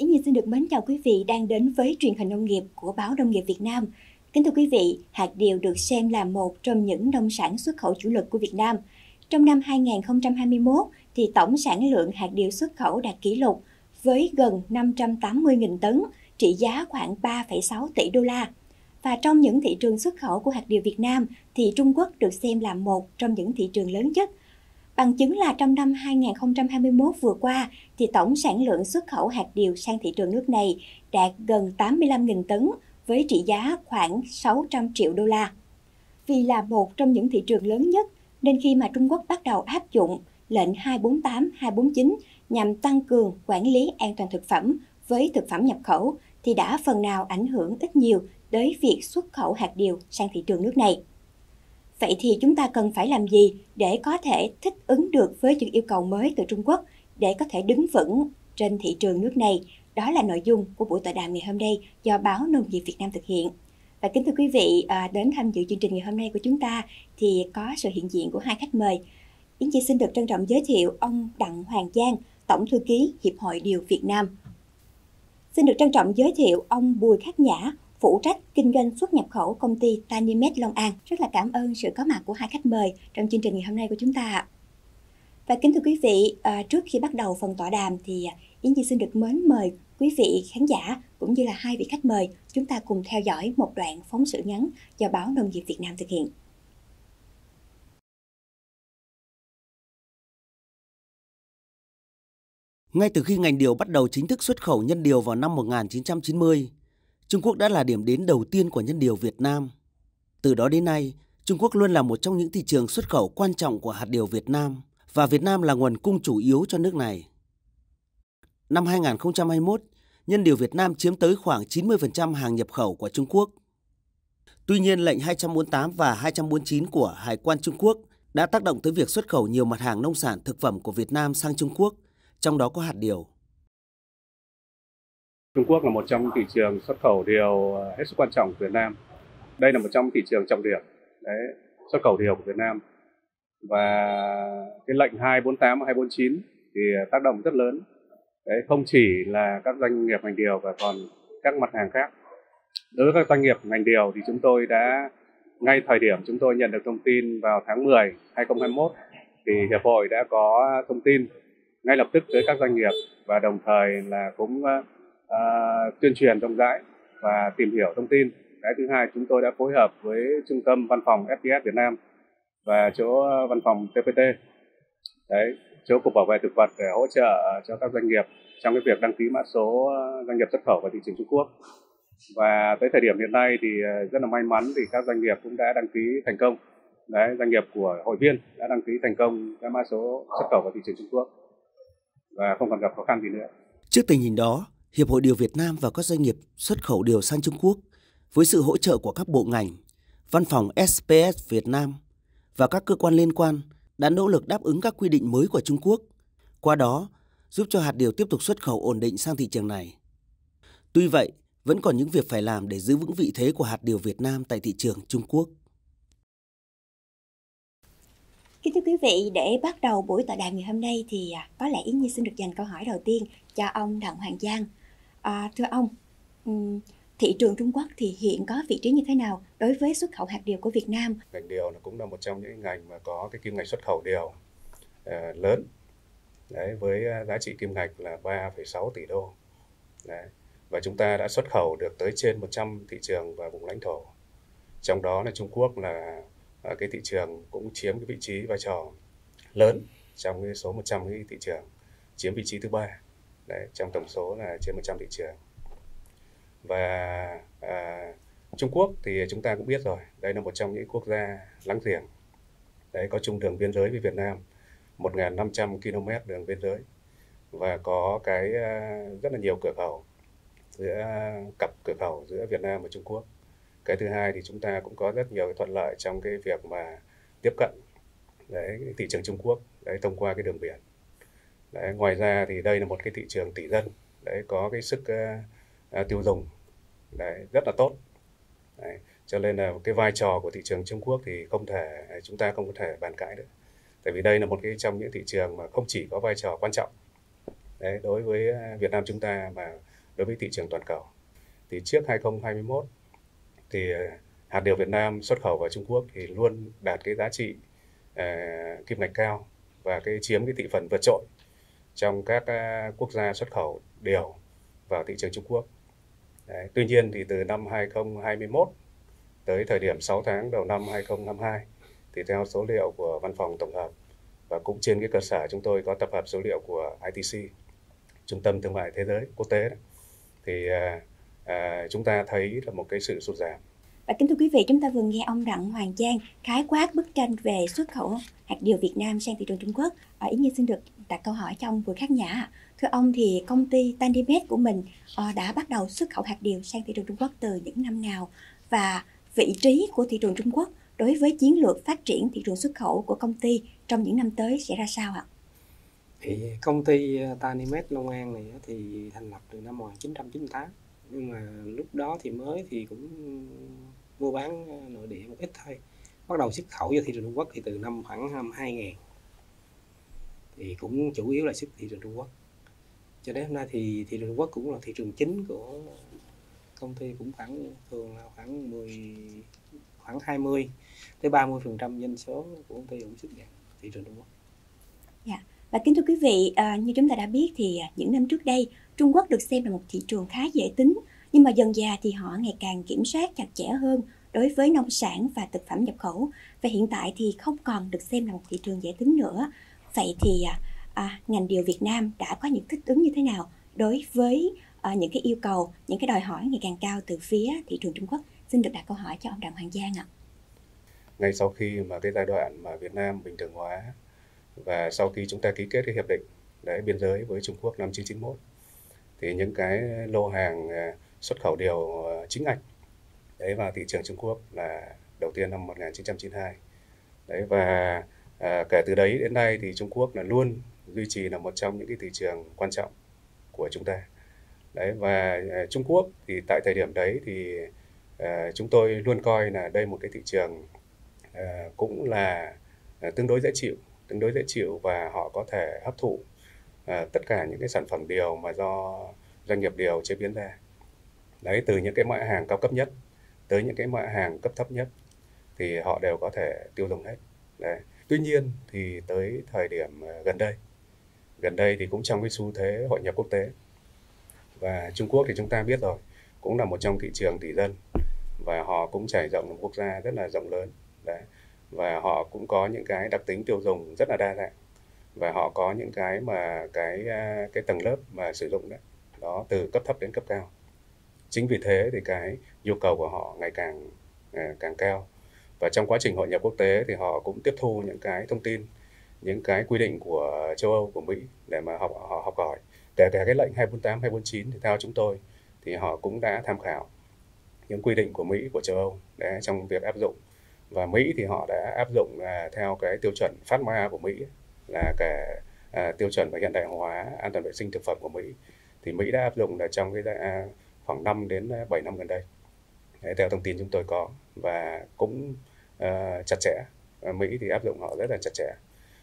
Yến Nhi xin được mến chào quý vị đang đến với truyền hình nông nghiệp của báo Nông nghiệp Việt Nam. Kính thưa quý vị, hạt điều được xem là một trong những nông sản xuất khẩu chủ lực của Việt Nam. Trong năm 2021 thì tổng sản lượng hạt điều xuất khẩu đạt kỷ lục với gần 580.000 tấn, trị giá khoảng 3,6 tỷ đô la. Và trong những thị trường xuất khẩu của hạt điều Việt Nam thì Trung Quốc được xem là một trong những thị trường lớn nhất. Bằng chứng là trong năm 2021 vừa qua thì tổng sản lượng xuất khẩu hạt điều sang thị trường nước này đạt gần 85.000 tấn với trị giá khoảng 600 triệu đô la. Vì là một trong những thị trường lớn nhất nên khi mà Trung Quốc bắt đầu áp dụng lệnh 248, 249 nhằm tăng cường quản lý an toàn thực phẩm với thực phẩm nhập khẩu thì đã phần nào ảnh hưởng ít nhiều tới việc xuất khẩu hạt điều sang thị trường nước này. Vậy thì chúng ta cần phải làm gì để có thể thích ứng được với những yêu cầu mới từ Trung Quốc để có thể đứng vững trên thị trường nước này? Đó là nội dung của buổi tọa đàm ngày hôm nay do báo Nông nghiệp Việt Nam thực hiện. Và kính thưa quý vị, đến tham dự chương trình ngày hôm nay của chúng ta thì có sự hiện diện của hai khách mời. Yến Chi xin được trân trọng giới thiệu ông Đặng Hoàng Giang, Tổng thư ký Hiệp hội Điều Việt Nam. Xin được trân trọng giới thiệu ông Bùi Khắc Nhã, phụ trách kinh doanh xuất nhập khẩu công ty Tanimed Long An. Rất là cảm ơn sự có mặt của hai khách mời trong chương trình ngày hôm nay của chúng ta. Và kính thưa quý vị, trước khi bắt đầu phần tọa đàm thì Yến Chi xin được mến mời quý vị khán giả cũng như là hai vị khách mời chúng ta cùng theo dõi một đoạn phóng sự ngắn do báo Nông nghiệp Việt Nam thực hiện. Ngay từ khi ngành điều bắt đầu chính thức xuất khẩu nhân điều vào năm 1990, Trung Quốc đã là điểm đến đầu tiên của nhân điều Việt Nam. Từ đó đến nay, Trung Quốc luôn là một trong những thị trường xuất khẩu quan trọng của hạt điều Việt Nam và Việt Nam là nguồn cung chủ yếu cho nước này. Năm 2021, nhân điều Việt Nam chiếm tới khoảng 90% hàng nhập khẩu của Trung Quốc. Tuy nhiên, lệnh 248 và 249 của Hải quan Trung Quốc đã tác động tới việc xuất khẩu nhiều mặt hàng nông sản thực phẩm của Việt Nam sang Trung Quốc, trong đó có hạt điều. Trung Quốc là một trong thị trường xuất khẩu điều hết sức quan trọng của Việt Nam. Đây là một trong thị trường trọng điểm xuất khẩu điều của Việt Nam. Và cái lệnh 248 và 249 thì tác động rất lớn. Không chỉ là các doanh nghiệp ngành điều và còn các mặt hàng khác. Đối với các doanh nghiệp ngành điều thì chúng tôi đã, ngay thời điểm chúng tôi nhận được thông tin vào tháng 10 2021 thì Hiệp hội đã có thông tin ngay lập tức tới các doanh nghiệp và đồng thời là cũng tuyên truyền rộng rãi và tìm hiểu thông tin. Cái thứ hai, chúng tôi đã phối hợp với trung tâm văn phòng FTS Việt Nam và chỗ văn phòng TPT, chỗ Cục Bảo vệ Thực vật để hỗ trợ cho các doanh nghiệp trong cái việc đăng ký mã số doanh nghiệp xuất khẩu vào thị trường Trung Quốc. Và tới thời điểm hiện nay thì rất là may mắn thì các doanh nghiệp cũng đã đăng ký thành công. Doanh nghiệp của hội viên đã đăng ký thành công cái mã số xuất khẩu vào thị trường Trung Quốc và không còn gặp khó khăn gì nữa. Trước tình hình đó, Hiệp hội Điều Việt Nam và các doanh nghiệp xuất khẩu điều sang Trung Quốc với sự hỗ trợ của các bộ ngành, văn phòng SPS Việt Nam và các cơ quan liên quan đã nỗ lực đáp ứng các quy định mới của Trung Quốc, qua đó giúp cho hạt điều tiếp tục xuất khẩu ổn định sang thị trường này. Tuy vậy, vẫn còn những việc phải làm để giữ vững vị thế của hạt điều Việt Nam tại thị trường Trung Quốc. Kính thưa quý vị, để bắt đầu buổi tọa đàm ngày hôm nay thì có lẽ Yến Nhi xin được dành câu hỏi đầu tiên cho ông Đặng Hoàng Giang. Thưa ông, thị trường Trung Quốc thì hiện có vị trí như thế nào đối với xuất khẩu hạt điều của Việt Nam? Ngành điều cũng là một trong những ngành mà có cái kim ngạch xuất khẩu điều lớn, với giá trị kim ngạch là 3,6 tỷ đô. Và chúng ta đã xuất khẩu được tới trên 100 thị trường và vùng lãnh thổ. Trong đó là Trung Quốc là cái thị trường cũng chiếm cái vị trí vai trò lớn trong cái số 100 cái thị trường, chiếm vị trí thứ 3 trong tổng số là trên 100 thị trường. Và Trung Quốc thì chúng ta cũng biết rồi, đây là một trong những quốc gia láng giềng, có chung đường biên giới với Việt Nam, 1.500 km đường biên giới và có cái rất là nhiều cửa khẩu, cặp cửa khẩu giữa Việt Nam và Trung Quốc. Cái thứ hai thì chúng ta cũng có rất nhiều cái thuận lợi trong cái việc mà tiếp cận thị trường Trung Quốc thông qua cái đường biển. Ngoài ra thì đây là một cái thị trường tỷ dân, có cái sức tiêu dùng rất là tốt. Cho nên là cái vai trò của thị trường Trung Quốc thì chúng ta không có thể bàn cãi được. Tại vì đây là một cái trong những thị trường mà không chỉ có vai trò quan trọng đối với Việt Nam chúng ta mà đối với thị trường toàn cầu. Thì trước 2021 thì hạt điều Việt Nam xuất khẩu vào Trung Quốc thì luôn đạt cái giá trị kim ngạch cao và chiếm cái thị phần vượt trội trong các quốc gia xuất khẩu điều vào thị trường Trung Quốc. Đấy. Tuy nhiên thì từ năm 2021 tới thời điểm 6 tháng đầu năm 2022 thì theo số liệu của Văn phòng Tổng hợp và cũng trên cái cơ sở chúng tôi có tập hợp số liệu của ITC, Trung tâm Thương mại Thế giới Quốc tế, thì chúng ta thấy là một cái sự sụt giảm. Và kính thưa quý vị, chúng ta vừa nghe ông Đặng Hoàng Giang khái quát bức tranh về xuất khẩu hạt điều Việt Nam sang thị trường Trung Quốc. Ý Nhi xin được đặt câu hỏi cho ông Bùi Khắc Nhã. Thưa ông, thì công ty Tandimed của mình đã bắt đầu xuất khẩu hạt điều sang thị trường Trung Quốc từ những năm nào? Và vị trí của thị trường Trung Quốc đối với chiến lược phát triển thị trường xuất khẩu của công ty trong những năm tới sẽ ra sao ạ? Thì công ty Tandimed Long An này thì thành lập từ năm 1998, nhưng mà lúc đó thì mới thì cũng mua bán nội địa một ít thôi. Bắt đầu xuất khẩu vào thị trường Trung Quốc thì từ năm khoảng năm 2000, thì cũng chủ yếu là xuất thị trường Trung Quốc. Cho đến hôm nay thì thị trường Trung Quốc cũng là thị trường chính của công ty, cũng thường là khoảng 20 tới 30% doanh số của công ty cũng xuất vào thị trường Trung Quốc. Dạ. Và kính thưa quý vị, như chúng ta đã biết thì những năm trước đây Trung Quốc được xem là một thị trường khá dễ tính, nhưng mà dần dà thì họ ngày càng kiểm soát chặt chẽ hơn đối với nông sản và thực phẩm nhập khẩu, và hiện tại thì không còn được xem là một thị trường dễ tính nữa. Vậy thì ngành điều Việt Nam đã có những thích ứng như thế nào đối với những cái yêu cầu, những cái đòi hỏi ngày càng cao từ phía thị trường Trung Quốc? Xin được đặt câu hỏi cho ông Đặng Hoàng Giang ạ. Ngay sau khi mà cái giai đoạn mà Việt Nam bình thường hóa và sau khi chúng ta ký kết cái hiệp định biên giới với Trung Quốc năm 1991, thì những cái lô hàng xuất khẩu điều chính ngạch vào thị trường Trung Quốc là đầu tiên năm 1992. Và kể từ đấy đến nay thì Trung Quốc là luôn duy trì là một trong những cái thị trường quan trọng của chúng ta. Và Trung Quốc thì tại thời điểm đấy thì chúng tôi luôn coi là đây một cái thị trường cũng là tương đối dễ chịu và họ có thể hấp thụ tất cả những cái sản phẩm điều mà do doanh nghiệp điều chế biến ra. Từ những cái mã hàng cao cấp nhất tới những cái mã hàng cấp thấp nhất thì họ đều có thể tiêu dùng hết. Tuy nhiên thì tới thời điểm gần đây thì cũng trong cái xu thế hội nhập quốc tế, và Trung Quốc thì chúng ta biết rồi, cũng là một trong thị trường tỷ dân và họ cũng trải rộng một quốc gia rất là rộng lớn. Và họ cũng có những cái đặc tính tiêu dùng rất là đa dạng, và họ có những cái mà cái tầng lớp mà sử dụng đó từ cấp thấp đến cấp cao. Chính vì thế thì cái yêu cầu của họ ngày càng cao, và trong quá trình hội nhập quốc tế thì họ cũng tiếp thu những cái thông tin, những cái quy định của châu Âu, của Mỹ để mà họ học hỏi. Kể cả cái lệnh 248, 249 thì theo chúng tôi thì họ cũng đã tham khảo những quy định của Mỹ, của châu Âu trong việc áp dụng. Và Mỹ thì họ đã áp dụng theo cái tiêu chuẩn FATMA của Mỹ, là cái tiêu chuẩn và hiện đại hóa an toàn vệ sinh thực phẩm của Mỹ, thì Mỹ đã áp dụng là trong cái khoảng 5 đến 7 năm gần đây. Theo thông tin chúng tôi có, và cũng chặt chẽ. Mỹ thì áp dụng họ rất là chặt chẽ,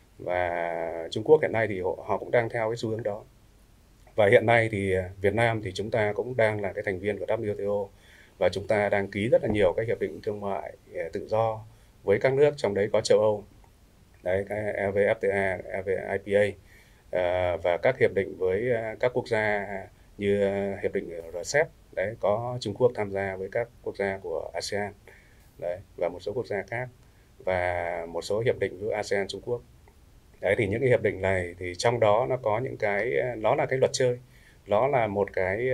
và Trung Quốc hiện nay thì họ cũng đang theo cái xu hướng đó. Và hiện nay thì Việt Nam thì chúng ta cũng đang là cái thành viên của WTO, và chúng ta đang ký rất là nhiều các hiệp định thương mại tự do với các nước, trong đấy có châu Âu, cái EVFTA, EVIPA, và các hiệp định với các quốc gia như hiệp định RCEP, có Trung Quốc tham gia với các quốc gia của ASEAN, và một số quốc gia khác, và một số hiệp định với ASEAN Trung Quốc. Thì những cái hiệp định này thì trong đó nó có những cái, nó là cái luật chơi, nó là một cái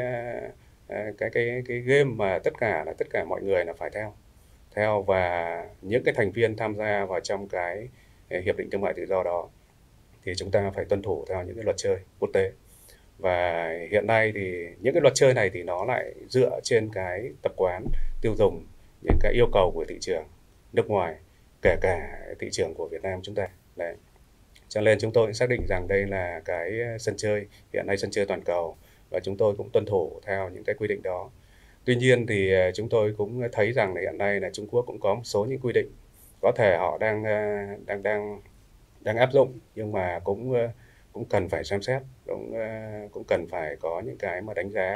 game mà tất cả mọi người là phải theo, và những cái thành viên tham gia vào trong cái hiệp định thương mại tự do đó thì chúng ta phải tuân thủ theo những cái luật chơi quốc tế. Và hiện nay thì những cái luật chơi này thì nó lại dựa trên cái tập quán tiêu dùng, những cái yêu cầu của thị trường nước ngoài, kể cả thị trường của Việt Nam chúng ta. Cho nên chúng tôi xác định rằng đây là cái sân chơi, hiện nay sân chơi toàn cầu, và chúng tôi cũng tuân thủ theo những cái quy định đó. Tuy nhiên thì chúng tôi cũng thấy rằng là hiện nay là Trung Quốc cũng có một số những quy định có thể họ đang áp dụng, nhưng mà cũng cần phải xem xét, cũng cần phải có những cái mà đánh giá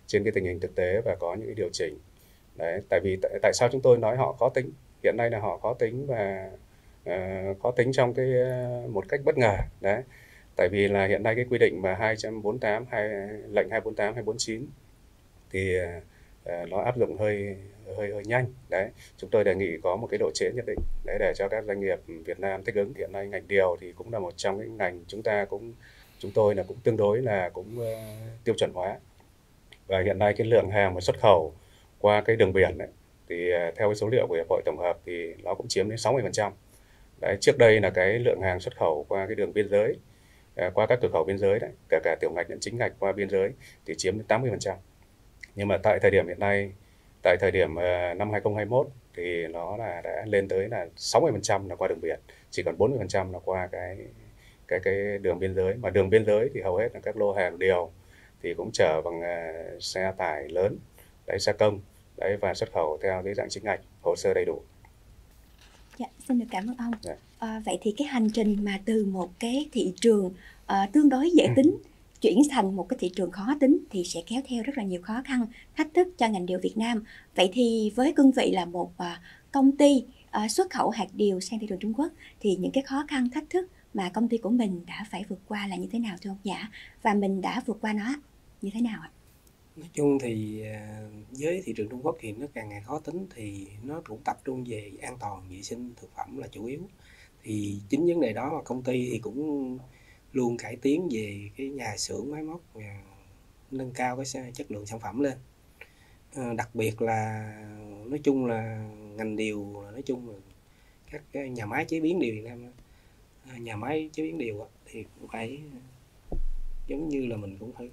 trên cái tình hình thực tế và có những cái điều chỉnh. Đấy, tại vì tại sao chúng tôi nói họ khó tính? Hiện nay là họ khó tính và khó tính trong cái một cách bất ngờ. Đấy, tại vì là hiện nay cái quy định mà 248 lệnh 248 249 thì nó áp dụng hơi nhanh. Đấy, chúng tôi đề nghị có một cái độ trễ nhất định đấy để cho các doanh nghiệp Việt Nam thích ứng. Hiện nay ngành điều thì cũng là một trong những ngành chúng tôi là cũng tương đối là cũng tiêu chuẩn hóa. Và hiện nay cái lượng hàng mà xuất khẩu qua cái đường biển ấy, thì theo cái số liệu của Hiệp hội tổng hợp thì nó cũng chiếm đến 60%. Đấy, trước đây là cái lượng hàng xuất khẩu qua cái đường biên giới, qua các cửa khẩu biên giới đấy, kể cả tiểu ngạch lẫn chính ngạch qua biên giới thì chiếm đến 80%. Nhưng mà tại thời điểm hiện nay, tại thời điểm năm 2021 thì nó là đã lên tới là 60% là qua đường biển, chỉ còn 40% là qua cái đường biên giới. Mà đường biên giới thì hầu hết là các lô hàng điều thì cũng chở bằng xe tải lớn, đấy, xe công, đấy, và xuất khẩu theo cái dạng chính ngạch, hồ sơ đầy đủ. Dạ, xin được cảm ơn ông. Dạ. Vậy thì cái hành trình mà từ một cái thị trường tương đối dễ tính chuyển thành một cái thị trường khó tính thì sẽ kéo theo rất là nhiều khó khăn, thách thức cho ngành điều Việt Nam. Vậy thì với cương vị là một công ty xuất khẩu hạt điều sang thị trường Trung Quốc thì những cái khó khăn, thách thức mà công ty của mình đã phải vượt qua là như thế nào thưa ông Nhã? Và mình đã vượt qua nó như thế nào ạ? Nói chung thì với thị trường Trung Quốc thì nó càng ngày khó tính, thì nó cũng tập trung về an toàn vệ sinh thực phẩm là chủ yếu. Thì chính vấn đề đó mà công ty thì cũng luôn cải tiến về cái nhà xưởng máy móc và nâng cao cái chất lượng sản phẩm lên. Đặc biệt là nói chung là ngành điều, nói chung là các cái nhà máy chế biến điều Việt Nam, nhà máy chế biến điều thì cũng phải giống như là mình cũng phải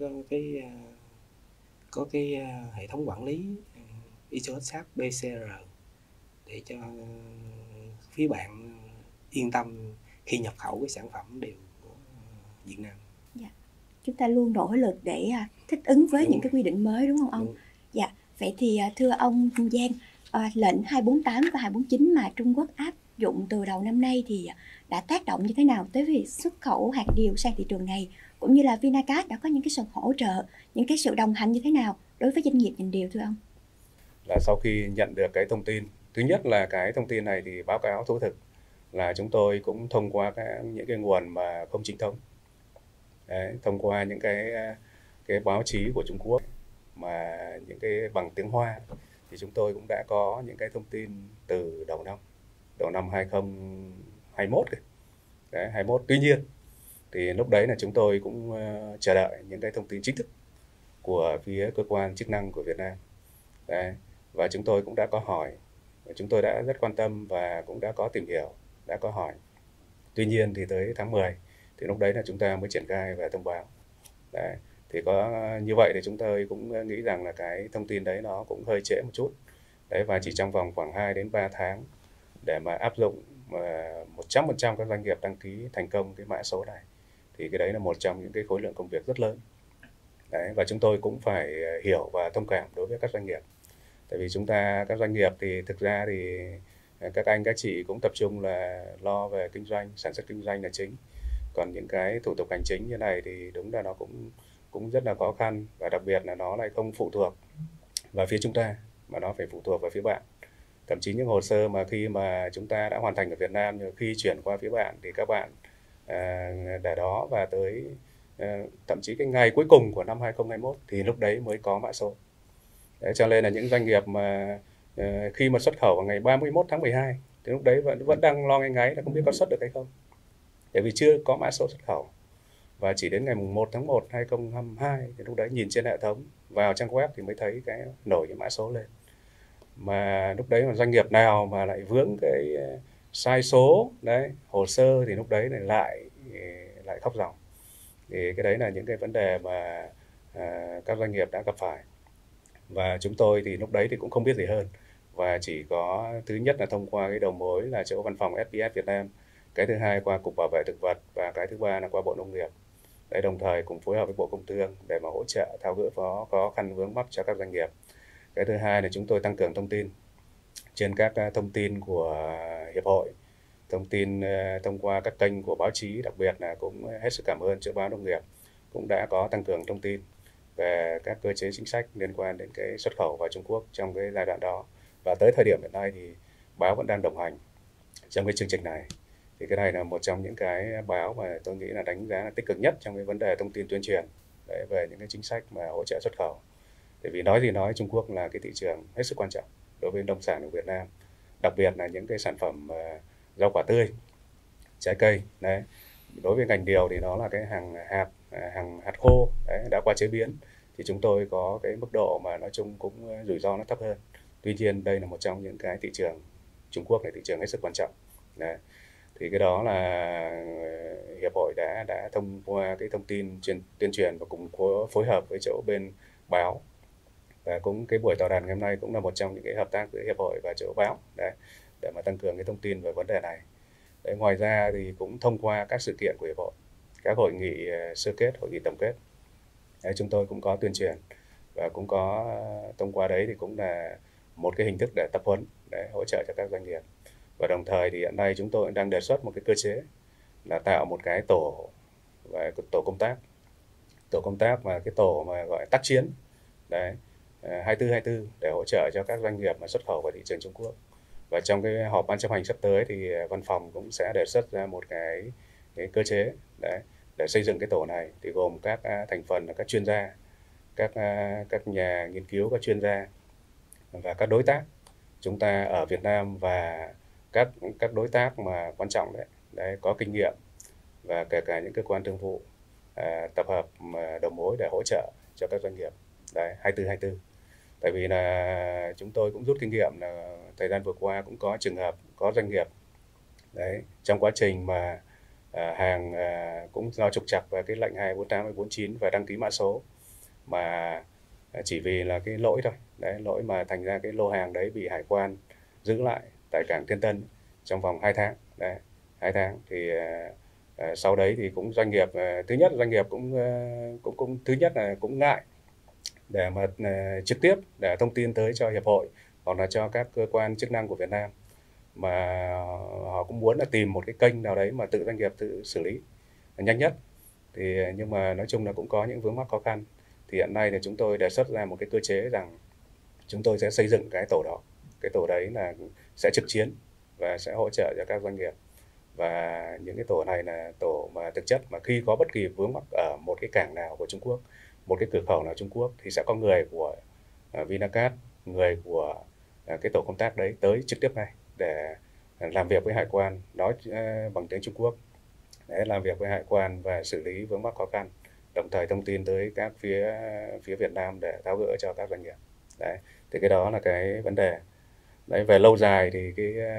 có cái hệ thống quản lý ISO SAP PCR để cho phía bạn yên tâm khi nhập khẩu cái sản phẩm điều của Việt Nam. Dạ. Chúng ta luôn nỗ lực để thích ứng với những cái quy định mới, đúng không ông? Đúng. Dạ. Vậy thì thưa ông Giang, lệnh 248 và 249 mà Trung Quốc áp dụng từ đầu năm nay thì đã tác động như thế nào tới việc xuất khẩu hạt điều sang thị trường này, cũng như là Vinacast đã có những cái sự hỗ trợ, những cái sự đồng hành như thế nào đối với doanh nghiệp ngành điều thưa ông? Là sau khi nhận được cái thông tin, thứ nhất là cái thông tin này thì báo cáo thú thực là chúng tôi cũng thông qua những cái nguồn mà không chính thống. Đấy, thông qua những cái báo chí của Trung Quốc mà những cái bằng tiếng Hoa thì chúng tôi cũng đã có những cái thông tin từ đầu năm 2021 kìa. Đấy, 21. Tuy nhiên thì lúc đấy là chúng tôi cũng chờ đợi những cái thông tin chính thức của phía cơ quan chức năng của Việt Nam. Đấy, và chúng tôi cũng đã có hỏi, chúng tôi đã rất quan tâm và cũng đã có tìm hiểu, đã có hỏi. Tuy nhiên thì tới tháng 10 thì lúc đấy là chúng ta mới triển khai và thông báo. Đấy, thì có như vậy thì chúng tôi cũng nghĩ rằng là cái thông tin đấy nó cũng hơi trễ một chút. Đấy, và chỉ trong vòng khoảng 2 đến 3 tháng để mà áp dụng 100% các doanh nghiệp đăng ký thành công cái mã số này thì cái đấy là một trong những cái khối lượng công việc rất lớn. Đấy, và chúng tôi cũng phải hiểu và thông cảm đối với các doanh nghiệp. Tại vì các doanh nghiệp thì thực ra thì các anh các chị cũng tập trung là lo về kinh doanh, sản xuất kinh doanh là chính. Còn những cái thủ tục hành chính như này thì đúng là nó cũng rất là khó khăn, và đặc biệt là nó lại không phụ thuộc vào phía chúng ta mà nó phải phụ thuộc vào phía bạn. Thậm chí những hồ sơ mà khi mà chúng ta đã hoàn thành ở Việt Nam, nhưng khi chuyển qua phía bạn thì các bạn để đó và tới thậm chí cái ngày cuối cùng của năm 2021 thì lúc đấy mới có mã số. Đấy, cho nên là những doanh nghiệp mà khi mà xuất khẩu vào ngày 31 tháng 12 thì lúc đấy vẫn đang lo ngáy là không biết có xuất được hay không. Tại vì chưa có mã số xuất khẩu. Và chỉ đến ngày 1 tháng 1 2022 thì lúc đấy nhìn trên hệ thống, vào trang web thì mới thấy nổi cái mã số lên. Mà lúc đấy mà doanh nghiệp nào mà lại vướng cái sai số đấy, hồ sơ thì lúc đấy lại khóc ròng. Thì cái đấy là những cái vấn đề mà các doanh nghiệp đã gặp phải. Và chúng tôi thì lúc đấy thì cũng không biết gì hơn, và chỉ có thứ nhất là thông qua cái đầu mối là chỗ văn phòng SPS Việt Nam, cái thứ hai qua Cục Bảo vệ Thực vật, và cái thứ ba là qua Bộ Nông nghiệp. Đấy, đồng thời cùng phối hợp với Bộ Công Thương để mà hỗ trợ tháo gỡ khó khăn vướng mắc cho các doanh nghiệp. Cái thứ hai là chúng tôi tăng cường thông tin trên các thông tin của hiệp hội, thông tin thông qua các kênh của báo chí, đặc biệt là cũng hết sức cảm ơn chỗ báo Nông nghiệp cũng đã có tăng cường thông tin. về các cơ chế chính sách liên quan đến cái xuất khẩu vào Trung Quốc trong cái giai đoạn đó. Và tới thời điểm hiện nay thì báo vẫn đang đồng hành trong cái chương trình này. Thì cái này là một trong những cái báo mà tôi nghĩ là đánh giá là tích cực nhất trong cái vấn đề thông tin tuyên truyền về những cái chính sách mà hỗ trợ xuất khẩu. Bởi vì nói gì nói, Trung Quốc là cái thị trường hết sức quan trọng đối với nông sản của Việt Nam, đặc biệt là những cái sản phẩm rau quả tươi, trái cây. Đấy. Đối với ngành điều thì nó là cái hàng hạt khô đã qua chế biến, thì chúng tôi có cái mức độ mà nói chung cũng rủi ro nó thấp hơn. Tuy nhiên đây là một trong những cái thị trường, Trung Quốc là thị trường hết sức quan trọng. Đấy. Thì cái đó là hiệp hội đã thông qua cái thông tin tuyên truyền và cùng phối hợp với chỗ bên báo, và cũng cái buổi tọa đàm ngày hôm nay cũng là một trong những cái hợp tác giữa hiệp hội và chỗ báo để mà tăng cường cái thông tin về vấn đề này. Đấy, ngoài ra thì cũng thông qua các sự kiện của hiệp hội, các hội nghị sơ kết, hội nghị tổng kết, đấy, chúng tôi cũng có tuyên truyền và cũng có thông qua đấy thì cũng là một cái hình thức để tập huấn, để hỗ trợ cho các doanh nghiệp. Và đồng thời thì hiện nay chúng tôi đang đề xuất một cái cơ chế là tạo một cái tổ công tác mà cái tổ mà gọi tác chiến đấy, 24/24 để hỗ trợ cho các doanh nghiệp mà xuất khẩu vào thị trường Trung Quốc. Và trong cái họp ban chấp hành sắp tới thì văn phòng cũng sẽ đề xuất ra một cái cơ chế đấy, để xây dựng cái tổ này, thì gồm các thành phần là các chuyên gia, các nhà nghiên cứu, các chuyên gia và các đối tác chúng ta ở Việt Nam, và các đối tác mà quan trọng đấy có kinh nghiệm, và kể cả những cơ quan thương vụ tập hợp đầu mối để hỗ trợ cho các doanh nghiệp đấy 24/24. Tại vì là chúng tôi cũng rút kinh nghiệm là thời gian vừa qua cũng có trường hợp có doanh nghiệp đấy trong quá trình mà hàng cũng do trục trặc về cái lệnh 248 249 và đăng ký mã số, mà chỉ vì là cái lỗi thôi đấy, lỗi mà thành ra cái lô hàng đấy bị hải quan giữ lại tại cảng Thiên Tân trong vòng 2 tháng đấy, 2 tháng. Thì sau đấy thì cũng doanh nghiệp thứ nhất doanh nghiệp cũng thứ nhất là cũng ngại để mà trực tiếp để thông tin tới cho hiệp hội hoặc là cho các cơ quan chức năng của Việt Nam, mà họ cũng muốn là tìm một cái kênh nào đấy mà tự doanh nghiệp tự xử lý nhanh nhất. Thì nhưng mà nói chung là cũng có những vướng mắc khó khăn. Thì hiện nay thì chúng tôi đề xuất ra một cái cơ chế rằng chúng tôi sẽ xây dựng cái tổ đó. Cái tổ đấy là sẽ trực chiến và sẽ hỗ trợ cho các doanh nghiệp. Và những cái tổ này là tổ mà thực chất mà khi có bất kỳ vướng mắc ở một cái cảng nào của Trung Quốc, một cái cửa khẩu nào Trung Quốc, thì sẽ có người của Vinacast, người của cái tổ công tác đấy tới trực tiếp ngay để làm việc với hải quan, nói bằng tiếng Trung Quốc, để làm việc với hải quan và xử lý vướng mắc khó khăn, đồng thời thông tin tới các phía Việt Nam để tháo gỡ cho các doanh nghiệp. Đấy, thì cái đó là cái vấn đề. Đấy, về lâu dài thì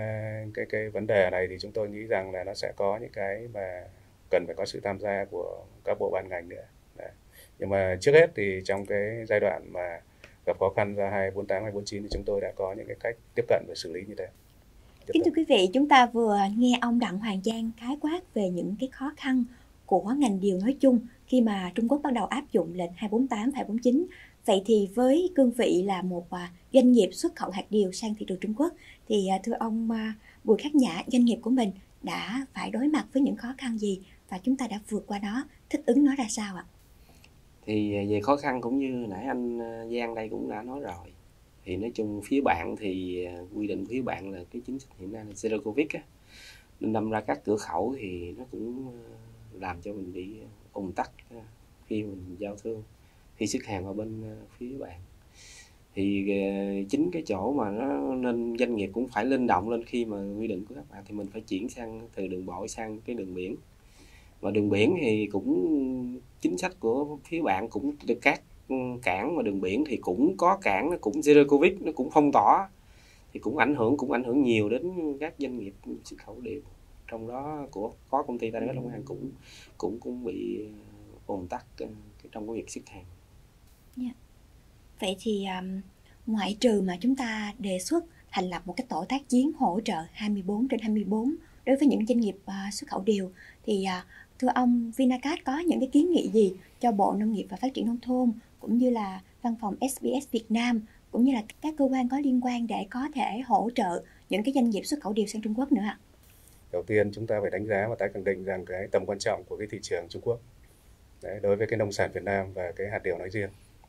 cái vấn đề này thì chúng tôi nghĩ rằng là nó sẽ có những cái mà cần phải có sự tham gia của các bộ ban ngành nữa. Đấy. Nhưng mà trước hết thì trong cái giai đoạn mà gặp khó khăn ra 248 249 thì chúng tôi đã có những cái cách tiếp cận và xử lý như thế. Kính thưa quý vị, chúng ta vừa nghe ông Đặng Hoàng Giang khái quát về những cái khó khăn của ngành điều nói chung khi mà Trung Quốc bắt đầu áp dụng lệnh 248, 249. Vậy thì với cương vị là một doanh nghiệp xuất khẩu hạt điều sang thị trường Trung Quốc, thì thưa ông Bùi Khắc Nhã, doanh nghiệp của mình đã phải đối mặt với những khó khăn gì và chúng ta đã vượt qua đó, thích ứng nó ra sao ạ? Thì về khó khăn cũng như nãy anh Giang đây cũng đã nói rồi. Thì nói chung phía bạn thì quy định phía bạn là cái chính sách hiện nay là Zero Covid á, nên đâm ra các cửa khẩu thì nó cũng làm cho mình bị ùn tắc khi mình giao thương, khi xuất hàng vào bên phía bạn. Thì chính cái chỗ mà nó nên doanh nghiệp cũng phải linh động lên khi mà quy định của các bạn, thì mình phải chuyển sang từ đường bộ sang cái đường biển. Và đường biển thì cũng chính sách của phía bạn cũng được các cảng mà đường biển thì cũng có cảng nó cũng Zero Covid, nó cũng phong tỏa, thì cũng ảnh hưởng nhiều đến các doanh nghiệp xuất khẩu điều, trong đó có công ty Tanimex Long An cũng bị ùn tắc trong cái việc xuất hàng. Yeah. Vậy thì ngoại trừ mà chúng ta đề xuất thành lập một cái tổ tác chiến hỗ trợ 24/24 đối với những doanh nghiệp xuất khẩu điều, thì thưa ông, Vinacast có những cái kiến nghị gì cho Bộ Nông nghiệp và Phát triển Nông thôn cũng như là văn phòng SBS Việt Nam cũng như là các cơ quan có liên quan để có thể hỗ trợ những cái doanh nghiệp xuất khẩu điều sang Trung Quốc nữa ạ? Đầu tiên chúng ta phải đánh giá và tái khẳng định rằng cái tầm quan trọng của cái thị trường Trung Quốc đấy, đối với cái nông sản Việt Nam và cái hạt điều nói riêng.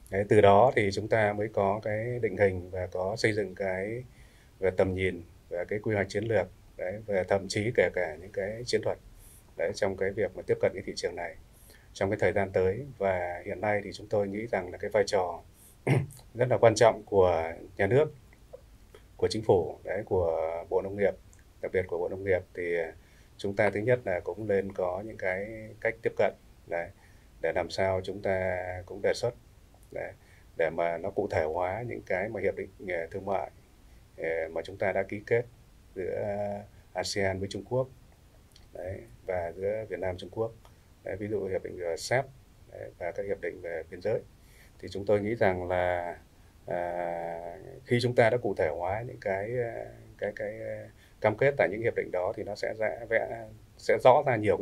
Đấy, từ đó thì chúng ta mới có cái định hình và có xây dựng cái về tầm nhìn và cái quy hoạch chiến lược, đấy, và thậm chí kể cả những cái chiến thuật, đấy, trong cái việc mà tiếp cận cái thị trường này trong cái thời gian tới. Và hiện nay thì chúng tôi nghĩ rằng là cái vai trò rất là quan trọng của nhà nước, của chính phủ, đấy, của Bộ Nông nghiệp, đặc biệt của Bộ Nông nghiệp, thì chúng ta thứ nhất là cũng nên có những cái cách tiếp cận, đấy, để làm sao chúng ta cũng đề xuất, đấy, để mà nó cụ thể hóa những cái mà hiệp định thương mại mà chúng ta đã ký kết giữa ASEAN với Trung Quốc, đấy, và giữa Việt Nam Trung Quốc, đấy, ví dụ hiệp định RCEP, đấy, và các hiệp định về biên giới. Thì chúng tôi nghĩ rằng là khi chúng ta đã cụ thể hóa những cái cam kết tại những hiệp định đó thì nó sẽ rõ ra nhiều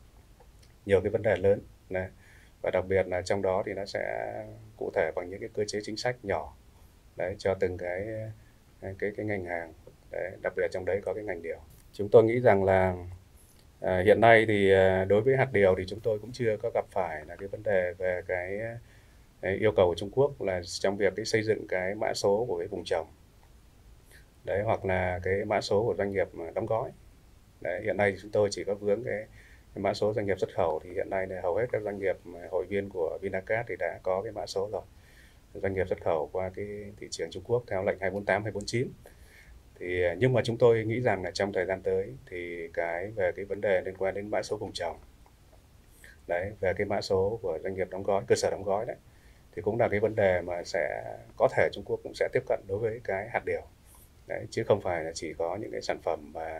cái vấn đề lớn này. Và đặc biệt là trong đó thì nó sẽ cụ thể bằng những cái cơ chế chính sách nhỏ, đấy, cho từng cái ngành hàng, đấy, đặc biệt trong đấy có cái ngành điều. Chúng tôi nghĩ rằng là hiện nay thì đối với hạt điều thì chúng tôi cũng chưa có gặp phải là cái vấn đề về cái yêu cầu của Trung Quốc là trong việc cái xây dựng cái mã số của cái vùng trồng, đấy, hoặc là cái mã số của doanh nghiệp đóng gói. Đấy, hiện nay thì chúng tôi chỉ có vướng cái mã số doanh nghiệp xuất khẩu, thì hiện nay là hầu hết các doanh nghiệp hội viên của Vinacast thì đã có cái mã số rồi, doanh nghiệp xuất khẩu qua cái thị trường Trung Quốc theo lệnh 248, 249. Thì nhưng mà chúng tôi nghĩ rằng là trong thời gian tới thì về cái vấn đề liên quan đến mã số vùng trồng, đấy, về cái mã số của doanh nghiệp đóng gói, cơ sở đóng gói đấy, thì cũng là cái vấn đề mà sẽ có thể Trung Quốc cũng sẽ tiếp cận đối với cái hạt điều, đấy, chứ không phải là chỉ có những cái sản phẩm mà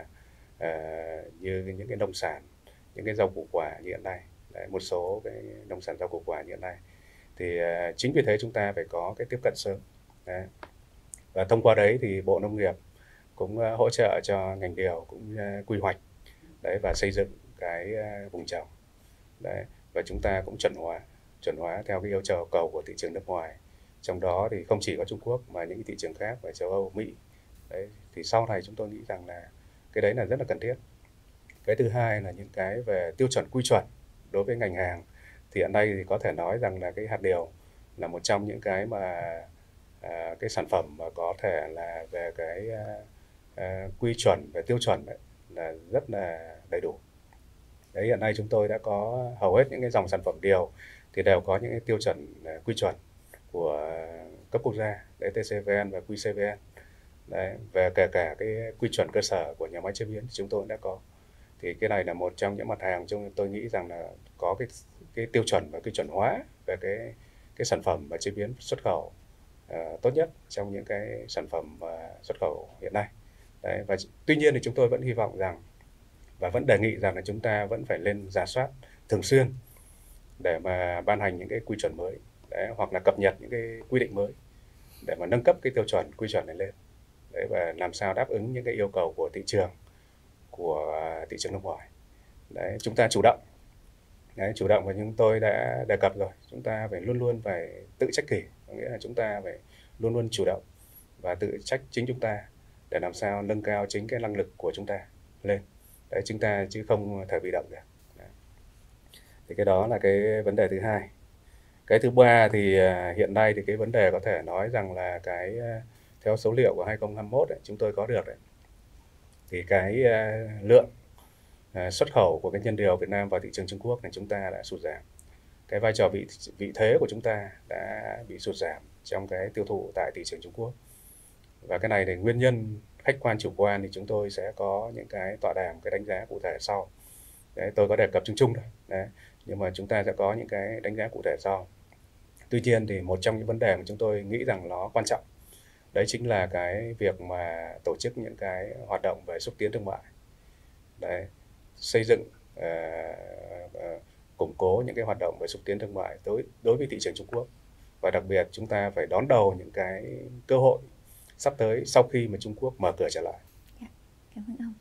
như những cái nông sản, những cái rau củ quả như hiện nay, đấy, một số cái nông sản rau củ quả như hiện nay. Thì chính vì thế chúng ta phải có cái tiếp cận sớm, đấy. Và thông qua đấy thì Bộ Nông nghiệp cũng hỗ trợ cho ngành điều cũng quy hoạch, đấy, và xây dựng cái vùng trồng, đấy, và chúng ta cũng chuẩn hóa theo cái yêu cầu của thị trường nước ngoài, trong đó thì không chỉ có Trung Quốc mà những cái thị trường khác ở châu Âu, Mỹ, đấy. Thì sau này chúng tôi nghĩ rằng là cái đấy là rất là cần thiết. Cái thứ hai là những cái về tiêu chuẩn, quy chuẩn đối với ngành hàng, thì hiện nay thì có thể nói rằng là cái hạt điều là một trong những cái mà cái sản phẩm mà có thể là về cái quy chuẩn, về tiêu chuẩn đấy, là rất là đầy đủ. Đấy, hiện nay chúng tôi đã có hầu hết những cái dòng sản phẩm điều thì đều có những cái tiêu chuẩn, quy chuẩn của cấp quốc gia, đấy, TCVN và QCVN. Đấy, về kể cả cái quy chuẩn cơ sở của nhà máy chế biến thì chúng tôi đã có. Thì cái này là một trong những mặt hàng chúng tôi nghĩ rằng là có cái tiêu chuẩn và cái chuẩn hóa về cái sản phẩm và chế biến xuất khẩu tốt nhất trong những cái sản phẩm xuất khẩu hiện nay. Đấy, và tuy nhiên thì chúng tôi vẫn hy vọng rằng và vẫn đề nghị rằng là chúng ta vẫn phải lên rà soát thường xuyên để mà ban hành những cái quy chuẩn mới, đấy, hoặc là cập nhật những cái quy định mới để mà nâng cấp cái tiêu chuẩn, quy chuẩn này lên, đấy, và làm sao đáp ứng những cái yêu cầu của thị trường nước ngoài. Đấy, chúng ta chủ động, đấy, chủ động và chúng tôi đã đề cập rồi, chúng ta phải luôn luôn phải tự trách kỷ, có nghĩa là chúng ta phải luôn luôn chủ động và tự trách chính chúng ta để làm sao nâng cao chính cái năng lực của chúng ta lên, đấy, chúng ta chứ không thể bị động được. Đấy. Thì cái đó là cái vấn đề thứ hai. Cái thứ ba thì hiện nay thì cái vấn đề có thể nói rằng là cái theo số liệu của 2021 ấy, chúng tôi có được đấy, thì cái lượng xuất khẩu của cái nhân điều Việt Nam vào thị trường Trung Quốc này chúng ta đã sụt giảm. Cái vai trò vị thế của chúng ta đã bị sụt giảm trong cái tiêu thụ tại thị trường Trung Quốc. Và cái này thì nguyên nhân khách quan chủ quan thì chúng tôi sẽ có những cái tọa đàm, cái đánh giá cụ thể sau. Đấy, tôi có đề cập chung thôi. Đấy, nhưng mà chúng ta sẽ có những cái đánh giá cụ thể sau. Tuy nhiên thì một trong những vấn đề mà chúng tôi nghĩ rằng nó quan trọng, đấy chính là cái việc mà tổ chức những cái hoạt động về xúc tiến thương mại. Đấy, xây dựng, củng cố những cái hoạt động về xúc tiến thương mại đối với thị trường Trung Quốc. Và đặc biệt chúng ta phải đón đầu những cái cơ hội sắp tới sau khi mà Trung Quốc mở cửa trở lại. Cảm ơn ông.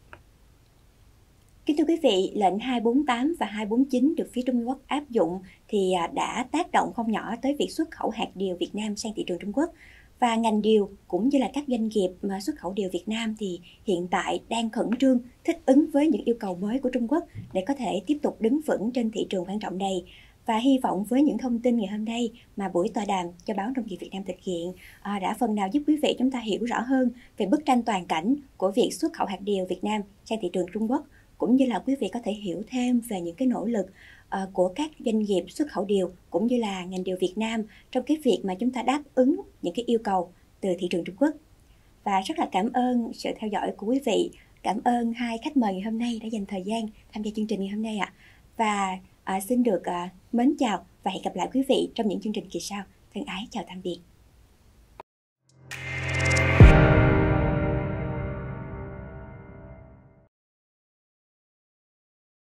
Kính thưa quý vị, lệnh 248 và 249 được phía Trung Quốc áp dụng thì đã tác động không nhỏ tới việc xuất khẩu hạt điều Việt Nam sang thị trường Trung Quốc. Và ngành điều cũng như là các doanh nghiệp mà xuất khẩu điều Việt Nam thì hiện tại đang khẩn trương thích ứng với những yêu cầu mới của Trung Quốc để có thể tiếp tục đứng vững trên thị trường quan trọng này. Và hy vọng với những thông tin ngày hôm nay mà buổi tọa đàm cho báo Nông nghiệp Việt Nam thực hiện đã phần nào giúp quý vị chúng ta hiểu rõ hơn về bức tranh toàn cảnh của việc xuất khẩu hạt điều Việt Nam sang thị trường Trung Quốc, cũng như là quý vị có thể hiểu thêm về những cái nỗ lực của các doanh nghiệp xuất khẩu điều cũng như là ngành điều Việt Nam trong cái việc mà chúng ta đáp ứng những cái yêu cầu từ thị trường Trung Quốc. Và rất là cảm ơn sự theo dõi của quý vị. Cảm ơn hai khách mời ngày hôm nay đã dành thời gian tham gia chương trình ngày hôm nay ạ. Và xin được mến chào và hẹn gặp lại quý vị trong những chương trình kỳ sau. Thân ái chào tạm biệt.